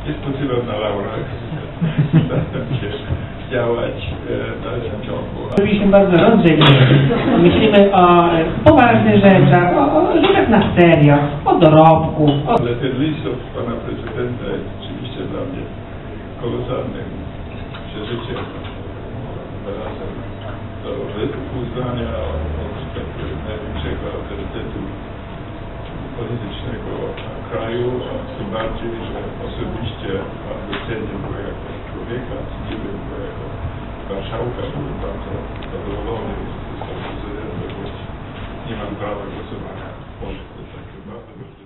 Jest to tyle na laurach. Staram się działać w dalszym ciągu. Robiliśmy bardzo rozrzewnie. Myślimy o poważnych rzeczach, o rzeczach na serio, o dorobku. Ale ten list od pana prezydenta jest oczywiście dla mnie kolosalnym przeżyciem. Wyrazem uznania największego autorytetu politycznego kraju, a tym bardziej, że osobiście bardzo cenię go jako człowieka, cenię go jako marszałka, byłem bardzo zadowolony z tego prezydentem, bo nie mam prawa głosowania w Polsce, także bardzo